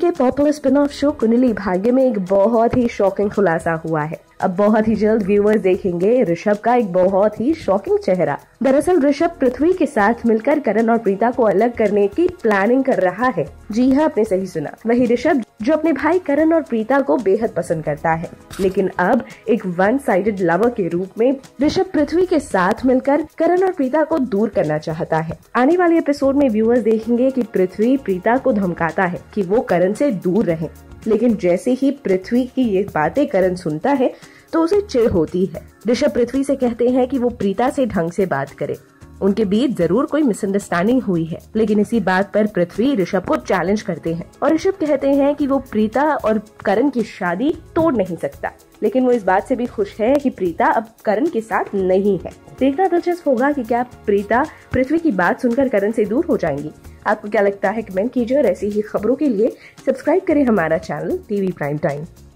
के popular spin off show Kundali Bhagya में एक बहुत ही शॉकिंग खुलासा हुआ है। अब बहुत ही जल्द व्यूअर्स देखेंगे ऋषभ का एक बहुत ही शॉकिंग चेहरा। दरअसल ऋषभ पृथ्वी के साथ मिलकर करण और प्रीता को अलग करने की प्लानिंग कर रहा है। जी हाँ, आपने सही सुना, वही ऋषभ जो अपने भाई करण और प्रीता को बेहद पसंद करता है। लेकिन अब एक वन साइडेड लवर के रूप में ऋषभ पृथ्वी के साथ मिलकर करण और प्रीता को दूर करना चाहता है। आने वाले एपिसोड में व्यूअर्स देखेंगे कि पृथ्वी प्रीता को धमकाता है कि वो करण से दूर रहे। लेकिन जैसे ही पृथ्वी की ये बातें करण सुनता है तो उसे चिढ़ होती है। ऋषभ पृथ्वी से कहते हैं कि वो प्रीता से ढंग से बात करे, उनके बीच जरूर कोई मिसअंडरस्टैंडिंग हुई है। लेकिन इसी बात पर पृथ्वी ऋषभ को चैलेंज करते हैं और ऋषभ कहते हैं कि वो प्रीता और करण की शादी तोड़ नहीं सकता। लेकिन वो इस बात से भी खुश है कि प्रीता अब करण के साथ नहीं है। देखना दिलचस्प होगा कि क्या प्रीता पृथ्वी की बात सुनकर करण से दूर हो जाएंगी। आपको क्या लगता है, कमेंट कीजिए और ऐसी ही खबरों के लिए सब्सक्राइब करें हमारा चैनल टीवी प्राइम टाइम।